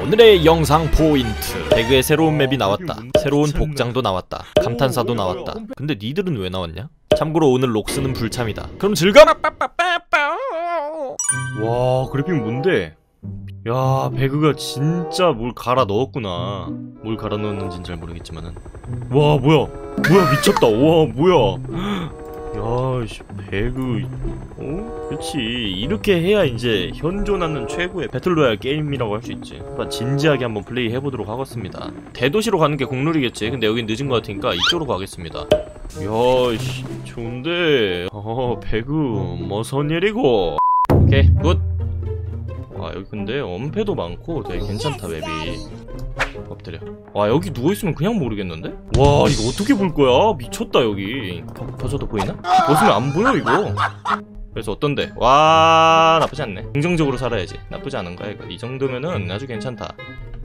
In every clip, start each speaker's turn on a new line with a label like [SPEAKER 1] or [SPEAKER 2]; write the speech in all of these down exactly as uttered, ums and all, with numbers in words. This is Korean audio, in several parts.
[SPEAKER 1] 오늘의 영상 포인트. 배그에 새로운 맵이 나왔다. 새로운 복장도 나왔다. 감탄사도 나왔다. 근데 니들은 왜 나왔냐? 참고로 오늘 록스는 불참이다. 그럼 즐거워! 와, 그래픽 뭔데? 야, 배그가 진짜 뭘 갈아 넣었구나. 뭘 갈아 넣었는진 잘 모르겠지만은. 와, 뭐야? 뭐야, 미쳤다. 와, 뭐야? 야, 씨, 배그, 어? 그치. 이렇게 해야 이제 현존하는 최고의 배틀로얄 게임이라고 할 수 있지. 한번 진지하게 한번 플레이 해보도록 하겠습니다. 대도시로 가는 게 국룰이겠지. 근데 여긴 늦은 것 같으니까 이쪽으로 가겠습니다. 야, 씨, 좋은데. 어, 배그, 뭐선 일이고. 오케이, 굿. 와, 여기 근데 엄폐도 많고 되게 괜찮다, 맵이. 엎드려. 와, 여기 누워있으면 그냥 모르겠는데? 와, 이거 어떻게 볼 거야? 미쳤다, 여기. 버, 벗어도 보이나? 벗으면 안 보여, 이거. 그래서 어떤데? 와, 나쁘지 않네. 긍정적으로 살아야지. 나쁘지 않은 거야, 이거. 이 정도면은 아주 괜찮다.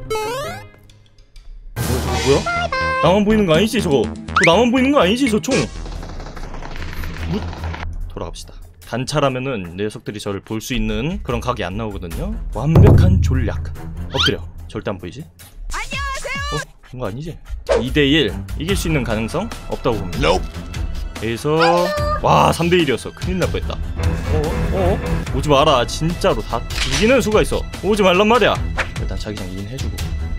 [SPEAKER 1] 뭐, 저거 뭐야? 나만 보이는 거 아니지, 저거? 저거 나만 보이는 거 아니지, 저 총? 뭐? 돌아갑시다. 단차라면은 녀석들이 저를 볼 수 있는 그런 각이 안 나오거든요. 완벽한 전략. 엎드려. 절대 안 보이지? 어? 그런 거 아니지? 이 대 일 이길 수 있는 가능성 없다고 봅니다. Nope. 그래서 와, 삼 대 일이었어. 큰일 날 뻔했다. 어? 어? 오지 마라. 진짜로 다 이기는 수가 있어. 오지 말란 말이야. 일단 자기장 이긴 해주고.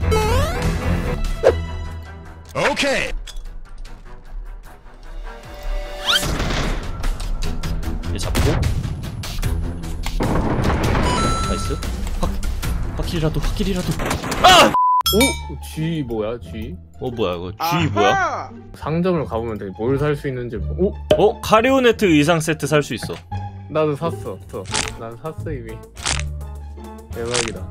[SPEAKER 1] 오케이. 얘 잡고. 나이스. 확 확킬이라도 확킬이라도. 아!
[SPEAKER 2] 오! G 뭐야, G?
[SPEAKER 1] 어, 뭐야, 이거. G 뭐야?
[SPEAKER 2] 상점을 가보면 되게 뭘 살 수 있는지. 오!
[SPEAKER 1] 어? 카리오네트 의상 세트 살 수 있어.
[SPEAKER 2] 나도 샀어. 저. 난 샀어, 이미. 대박이다.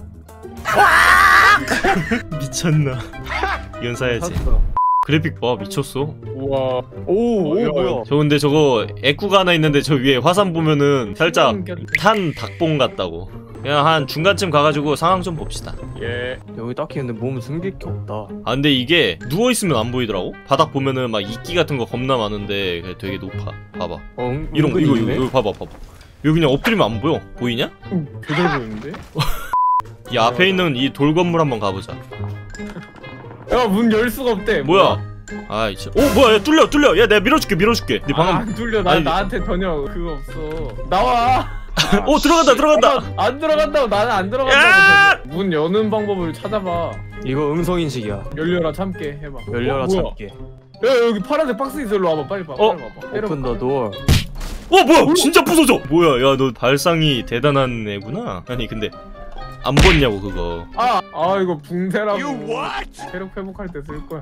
[SPEAKER 1] 미쳤나. 이건 사야지.
[SPEAKER 2] 샀어.
[SPEAKER 1] 그래픽 봐, 미쳤어.
[SPEAKER 2] 우와. 오, 오, 뭐야.
[SPEAKER 1] 저 근데 저거 애꾸가 하나 있는데 저 위에 화산 보면은 살짝 탄 닭봉 같다고. 그냥 한 중간쯤 가가지고 상황 좀 봅시다.
[SPEAKER 2] 예.
[SPEAKER 3] 여기 딱히 근데 몸 숨길 게 없다.
[SPEAKER 1] 아, 근데 이게 누워있으면 안 보이더라고? 바닥 보면은 막 이끼 같은 거 겁나 많은데 되게 높아. 봐봐.
[SPEAKER 2] 어,
[SPEAKER 1] 이런 거, 이거, 이거, 이거 봐봐, 봐봐. 여기 그냥 엎드리면 안 보여. 보이냐?
[SPEAKER 2] 응, 제대로 보이는데?
[SPEAKER 1] 이 앞에 있는 이 돌 건물 한번 가보자.
[SPEAKER 2] 야, 문 열 수가 없대.
[SPEAKER 1] 뭐야? 아이, 진 오, 뭐야, 야, 뚫려, 뚫려. 야, 내가 밀어줄게, 밀어줄게. 네 방금.
[SPEAKER 2] 아, 안 뚫려. 나,
[SPEAKER 1] 아니,
[SPEAKER 2] 나한테 전혀 그거 없어. 나와!
[SPEAKER 1] 오, 들어간다, 들어간다.
[SPEAKER 2] 안 들어간다고. 나는 안 들어간다고. 문 여는 방법을 찾아봐.
[SPEAKER 3] 이거 음성인식이야.
[SPEAKER 2] 열려라 참깨 해봐.
[SPEAKER 3] 열려라
[SPEAKER 2] 어, 뭐야?
[SPEAKER 3] 참깨.
[SPEAKER 2] 야, 여기 파란색 박스 있어. 일로 와봐. 빨리 봐.
[SPEAKER 1] 어?
[SPEAKER 2] 빨리 와봐.
[SPEAKER 3] 오픈 더 도어.
[SPEAKER 1] 어, 뭐야? 진짜 부서져. 뭐야? 야, 너 발상이 대단한 애구나. 아니, 근데 안 봤냐고 그거.
[SPEAKER 2] 아, 아 이거 붕대라고. 체력 회복할 때 쓸 거야.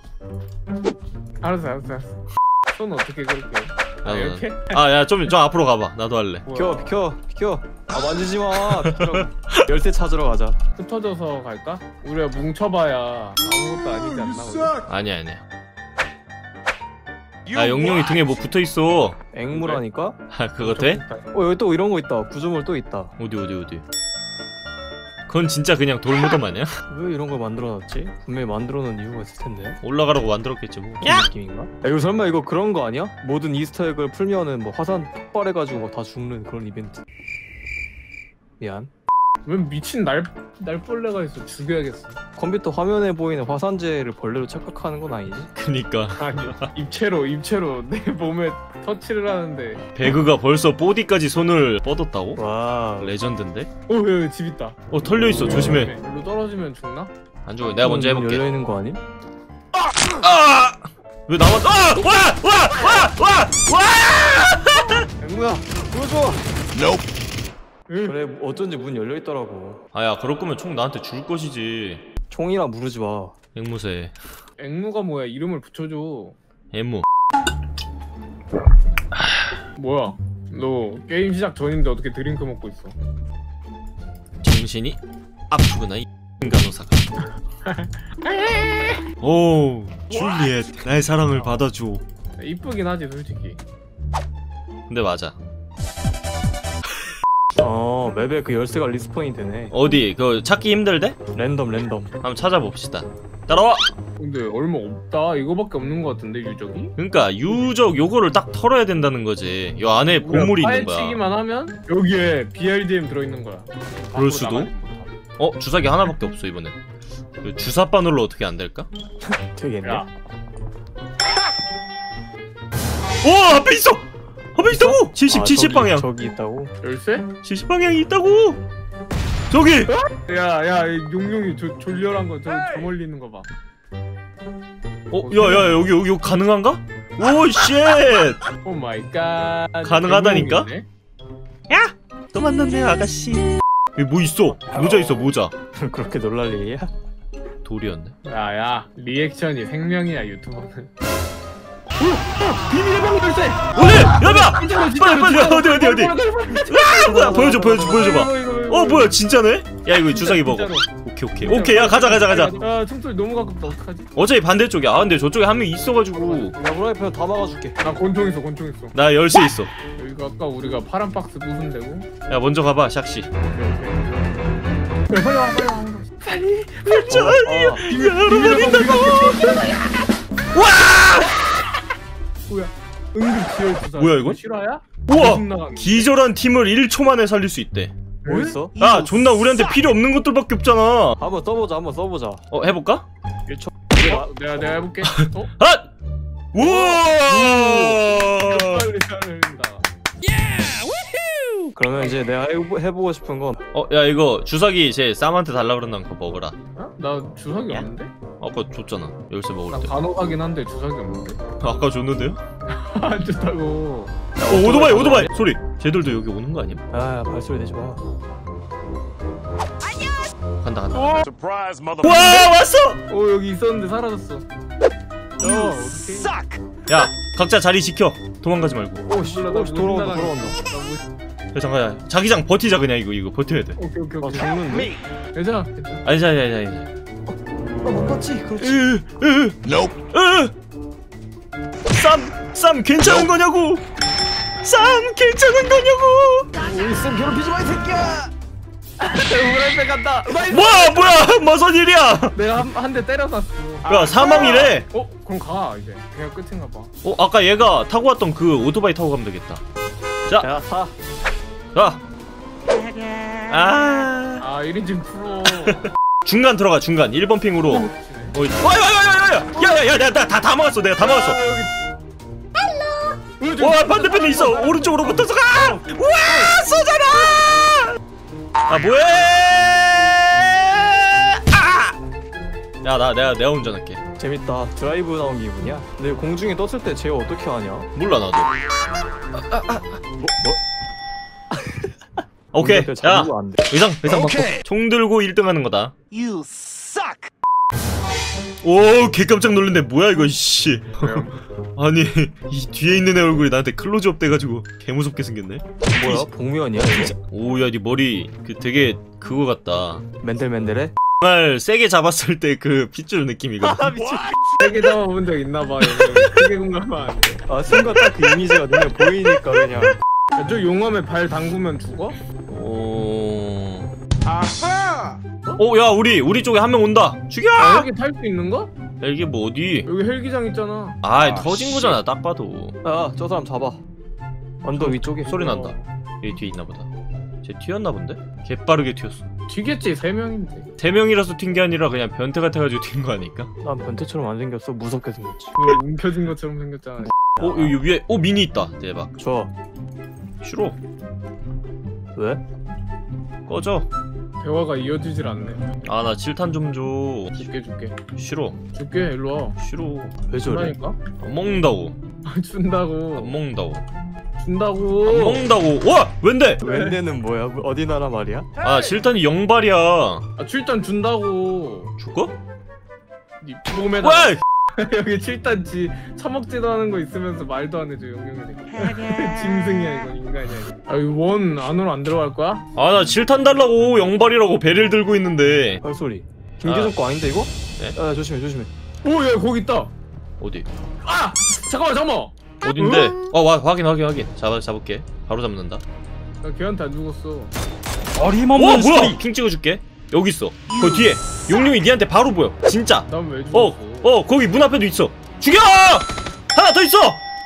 [SPEAKER 2] 알았어, 알았어, 알았어. 손 어떻게 그렇게? 아, 이렇게?
[SPEAKER 1] 아, 야, 좀, 좀 앞으로 가봐. 나도 할래.
[SPEAKER 3] 비켜 비켜 비켜. 아, 만지지 마. 비켜. 열쇠 찾으러 가자.
[SPEAKER 2] 흩어져서 갈까? 우리가 뭉쳐봐야 아무것도 아니지 않나? 우리?
[SPEAKER 1] 아니야, 아니야. 야, 영룡이 등에 뭐 붙어 있어.
[SPEAKER 3] 앵무라니까?
[SPEAKER 1] 아, 그거 돼?
[SPEAKER 3] 어, 여기 또 이런 거 있다. 구조물 또 있다.
[SPEAKER 1] 어디, 어디, 어디? 그건 진짜 그냥 돌무덤 아니야?
[SPEAKER 3] 왜 이런 걸 만들어놨지? 분명히 만들어놓은 이유가 있을 텐데.
[SPEAKER 1] 올라가라고 만들었겠지 뭐.
[SPEAKER 3] 그런 느낌인가? 야, 이거 설마 이거 그런 거 아니야? 모든 이스터에그를 풀면은 뭐 화산 폭발해가지고 뭐 다 죽는 그런 이벤트. 미안.
[SPEAKER 2] 왜 미친 날 날벌레가 있어? 죽여야겠어.
[SPEAKER 3] 컴퓨터 화면에 보이는 화산재를 벌레로 착각하는 건 아니지?
[SPEAKER 1] 그니까
[SPEAKER 2] 아니, 입체로 입체로 내 몸에 터치를 하는데.
[SPEAKER 1] 배그가 벌써 보디까지 손을 뻗었다고?
[SPEAKER 3] 와.
[SPEAKER 1] 레전드인데?
[SPEAKER 2] 어, 여기, 여기 집 있다.
[SPEAKER 1] 어, 털려있어. 조심해.
[SPEAKER 2] 일로 떨어지면 죽나?
[SPEAKER 1] 안 죽어. 내가 먼저 해볼게.
[SPEAKER 3] 열려있는 거 아님?
[SPEAKER 1] 아! 왜 나만 아! 와! 와! 와! 와! 와!
[SPEAKER 3] 앵무야 보여줘.
[SPEAKER 1] Nope.
[SPEAKER 2] 응.
[SPEAKER 3] 그래, 어쩐지 문 열려있더라고.
[SPEAKER 1] 아야, 그럴 거면 총 나한테 줄 것이지.
[SPEAKER 3] 총이라 무르지 마.
[SPEAKER 1] 앵무새.
[SPEAKER 2] 앵무가 뭐야? 이름을 붙여줘.
[SPEAKER 1] 앵무.
[SPEAKER 2] 뭐야? 너 게임 시작 전인데 어떻게 드링크 먹고 있어?
[SPEAKER 1] 정신이 아프구나 이 간호사가. 오, 줄리엣, 나의 사랑을 받아줘.
[SPEAKER 2] 이쁘긴 하지 솔직히.
[SPEAKER 1] 근데 맞아.
[SPEAKER 3] 어, 맵에 그 열쇠가 리스폰이 되네.
[SPEAKER 1] 어디? 그 찾기 힘들대?
[SPEAKER 3] 랜덤 랜덤.
[SPEAKER 1] 한번 찾아봅시다. 따라와.
[SPEAKER 2] 근데 얼마 없다. 이거밖에 없는 것 같은데 유적이?
[SPEAKER 1] 그러니까 유적 요거를 딱 털어야 된다는 거지. 요 안에 보물이 있는 거야.
[SPEAKER 2] 파헤치기만 하면 여기에 비알디엠 들어있는 거야.
[SPEAKER 1] 그럴 수도? 어 주사기 하나밖에 없어 이번엔. 그 주사 바늘로 어떻게 안 될까?
[SPEAKER 3] 되겠네.
[SPEAKER 2] 야.
[SPEAKER 1] 오 앞에 있어. 앞에 있다고. 칠십
[SPEAKER 3] 아,
[SPEAKER 1] 칠십
[SPEAKER 3] 저기,
[SPEAKER 1] 방향.
[SPEAKER 3] 저기 있다고?
[SPEAKER 2] 열쇠?
[SPEAKER 1] 칠십 방향이 있다고. 저기.
[SPEAKER 2] 야야 용용이 저 졸렬한 거저 저 멀리 있는 거 봐.
[SPEAKER 1] 어 야야 여기 여기 여기 가능한가? 오 쉣.
[SPEAKER 2] 오 마이 갓.
[SPEAKER 1] 가능하다니까?
[SPEAKER 2] 대목이네.
[SPEAKER 1] 야! 또 만났네요 아가씨. 여기 뭐 있어? 모자 있어 모자.
[SPEAKER 3] 그렇게 놀랄 일이야?
[SPEAKER 1] 돌이었네.
[SPEAKER 2] 야야 리액션이 생명이야 유튜버는. 비밀의 방 열쇠.
[SPEAKER 1] 어디? 야봐! 빨리 빨리 어디 어디 어디? 아 뭐야 보여줘 보여줘 보여줘봐. 어 뭐야 진짜네? 야 이거 주사기 먹어. 오케이 오케이 오케이 야 가자 가자 가자.
[SPEAKER 2] 야 총소리 너무 가깝다 어떡하지?
[SPEAKER 1] 어차피 반대쪽이야. 아 근데 저쪽에 한 명 있어가지고.
[SPEAKER 3] 야 후라이팬 다 막아줄게.
[SPEAKER 2] 나 권총 있어 권총 있어.
[SPEAKER 1] 나 열쇠 있어.
[SPEAKER 2] 여기가 아까 우리가 파란 박스 부순 데고.
[SPEAKER 1] 야 먼저 가봐 샥씨.
[SPEAKER 2] 오케이 오케이. 빨리 와 빨리 와. 빨리.
[SPEAKER 1] 저
[SPEAKER 3] 어,
[SPEAKER 1] 아니 여러분 있다고.
[SPEAKER 2] 뭐야? 은근 지혈 주사.
[SPEAKER 1] 뭐야, 이건?
[SPEAKER 2] 실화야?
[SPEAKER 1] 우와 기절한 팀을 일 초 만에 살릴 수 있대.
[SPEAKER 3] 뭐 있어?
[SPEAKER 1] 야 존나 우리한테 필요 없는 것들밖에 없잖아.
[SPEAKER 3] 한번 써보자 한번 써보자.
[SPEAKER 1] 어 해볼까?
[SPEAKER 3] 일 초.
[SPEAKER 2] 내가 내가 내가 해볼게. 어?
[SPEAKER 1] 아! 우와!
[SPEAKER 2] 빨리 잘한다.
[SPEAKER 3] 그러면 이제 내가 해보, 해보고 싶은 건
[SPEAKER 1] 어 야 이거 주사기 제 쌈한테 달라 그런다는 거 먹어라.
[SPEAKER 2] 어? 나 주사기
[SPEAKER 1] 야?
[SPEAKER 2] 없는데?
[SPEAKER 1] 아까 줬잖아 열쇠
[SPEAKER 2] 나
[SPEAKER 1] 먹을 때.
[SPEAKER 2] 간호하긴 한데 주사기 없는데?
[SPEAKER 1] 아까 줬는데요?
[SPEAKER 2] 안 좋다고.
[SPEAKER 1] 어 오토바이 오토바이 소리. 쟤들도 여기 오는 거 아니야?
[SPEAKER 3] 아 발소리 내지 마.
[SPEAKER 1] 간다 간다.
[SPEAKER 2] 어?
[SPEAKER 4] Surprise, mother.
[SPEAKER 1] 와 왔어!
[SPEAKER 2] 어 여기 있었는데 사라졌어. 야 어떡해?
[SPEAKER 1] 야 각자 자리 지켜. 도망가지 말고.
[SPEAKER 3] 오씨
[SPEAKER 2] 몰라, 나
[SPEAKER 3] 오씨 돌아온다
[SPEAKER 2] 못
[SPEAKER 3] 돌아온다.
[SPEAKER 1] 야 잠깐 야 자기장 버티자 그냥 이거 이거 버텨야 돼.
[SPEAKER 2] 오케이 오케이
[SPEAKER 3] 아
[SPEAKER 2] 오케이.
[SPEAKER 3] 죽는데?
[SPEAKER 2] 괜찮아 괜찮아.
[SPEAKER 1] 아니 자자 자자 자자.
[SPEAKER 3] 아못 봤지? 그렇지.
[SPEAKER 1] 으으으
[SPEAKER 4] Nope.
[SPEAKER 1] 쌈쌈 괜찮은 거냐고? 쌈 괜찮은 거냐고?
[SPEAKER 3] 우리 쌤 괴롭히지 마 이 새끼야.
[SPEAKER 2] 우라이팬 간다.
[SPEAKER 1] 뭐야 뭐야 무슨 일이야?
[SPEAKER 2] 내가 한 한 대 때려놨어.
[SPEAKER 1] 야 사망이래.
[SPEAKER 2] 어 그럼 가 이제. 그냥 끝인가 봐.
[SPEAKER 1] 어 아까 얘가 타고 왔던 그 오토바이 타고 가면 되겠다.
[SPEAKER 3] 야 사.
[SPEAKER 1] 자. 아
[SPEAKER 2] 아 일 인칭 프로.
[SPEAKER 1] 중간 들어가 중간 일 번 핑으로. 어, 와야야야야야야야야 나 다 다 먹었어 내가 다 먹었어. 와 반대편에 있어 오른쪽으로 붙어서 가. 와 쏘잖아. 아 뭐해? 아! 야나 내가 내가 운전할게.
[SPEAKER 3] 재밌다. 드라이브 나온 기분이야. 근데 공중에 떴을 때 쟤 어떻게 하냐?
[SPEAKER 1] 몰라 나도.
[SPEAKER 3] 뭐 뭐?
[SPEAKER 1] 오케이
[SPEAKER 3] 근데
[SPEAKER 1] 야
[SPEAKER 3] 자르고 안 돼.
[SPEAKER 1] 의상 의상 바꿔.
[SPEAKER 4] 오케이.
[SPEAKER 1] 총 들고 일 등 하는 거다.
[SPEAKER 4] You suck.
[SPEAKER 1] 오, 개 깜짝 놀랐네. 뭐야 이거 씨. 아니 이 뒤에 있는 애 얼굴이 나한테 클로즈업 돼가지고 개 무섭게 생겼네.
[SPEAKER 3] 뭐야? 복면이야 이거?
[SPEAKER 1] 오야 니 머리 그 되게 그거 같다.
[SPEAKER 3] 맨들맨들해?
[SPEAKER 1] 정말 세게 잡았을 때 그 핏줄 느낌이거든.
[SPEAKER 2] 세개 잡아본 적 있나봐. 크게 공감하면 안 돼.
[SPEAKER 3] 아 순간 딱 그 이미지가 눈에 보이니까 그냥.
[SPEAKER 2] 야, 저 용암에 발 담그면 죽어?
[SPEAKER 1] 오.
[SPEAKER 2] 아하!
[SPEAKER 1] 오, 야 우리 우리 쪽에 한 명 온다. 죽여!
[SPEAKER 2] 아, 여기 탈 수 있는 거?
[SPEAKER 1] 야, 이게 뭐 어디?
[SPEAKER 2] 여기 헬기장 있잖아.
[SPEAKER 1] 아,
[SPEAKER 4] 아,
[SPEAKER 1] 터진 거잖아. 딱 봐도.
[SPEAKER 3] 야 저 사람 잡아. 언덕 위쪽에
[SPEAKER 1] 소리 난다. 여기 뒤에 있나 보다. 쟤 튀었나 본데? 개 빠르게 튀었어.
[SPEAKER 2] 튀겠지 세 명인데.
[SPEAKER 1] 세 명이라서 튄 게 아니라 그냥 변태 같아가지고 튄 거 아닐까?
[SPEAKER 3] 난 변태처럼 안 생겼어. 무섭게 생겼지.
[SPEAKER 2] 왜 움켜진 것처럼 생겼잖아.
[SPEAKER 1] 어, 여기 위에 오 미니 있다. 대박.
[SPEAKER 3] 좋아.
[SPEAKER 1] 싫어.
[SPEAKER 3] 왜?
[SPEAKER 1] 꺼져.
[SPEAKER 2] 대화가 이어지질 않네.
[SPEAKER 1] 아, 나 칠탄 좀 줘.
[SPEAKER 2] 줄게 줄게.
[SPEAKER 1] 싫어.
[SPEAKER 2] 줄게 일로 와.
[SPEAKER 1] 싫어.
[SPEAKER 3] 왜 저래?
[SPEAKER 2] 준다니까?
[SPEAKER 1] 안 먹는다고. 안
[SPEAKER 2] 준다고.
[SPEAKER 1] 먹는다고.
[SPEAKER 2] 준다고.
[SPEAKER 1] 안 먹는다고. 와! 왠데?
[SPEAKER 3] 웬데는 뭐야? 뭐 어디 나라 말이야?
[SPEAKER 1] 아, 칠탄이 영발이야.
[SPEAKER 2] 아 칠단 준다고.
[SPEAKER 1] 줄까?
[SPEAKER 2] 니 몸에다.
[SPEAKER 1] 왜?
[SPEAKER 2] 여기 칠단 지 처먹지도 않은 거 있으면서 말도 안 해줘 용용이네. 짐승이야 이거 인간이야. 아원 안으로 안 들어갈 거야?
[SPEAKER 1] 아, 나 칠탄 달라고. 영발이라고 배를 들고 있는데.
[SPEAKER 3] 발소리. 김계정 거 아닌데 이거?
[SPEAKER 1] 네.
[SPEAKER 3] 야 조심해 조심해.
[SPEAKER 2] 오야 거기 있다.
[SPEAKER 1] 어디?
[SPEAKER 2] 아 잠깐만 잠깐만.
[SPEAKER 1] 어딘데? 어, 와, 확인 확인 확인. 잡아 잡을게. 바로 잡는다.
[SPEAKER 2] 나 걔한테 안 죽었어.
[SPEAKER 1] 어림없는 어, 뭐야? 핑 찍어줄게. 여기 있어. 그 뒤에 용룡이 니한테 바로 보여. 진짜.
[SPEAKER 2] 난 왜 죽었어?
[SPEAKER 1] 어, 어, 거기 문 앞에도 있어. 죽여! 하나 더 있어.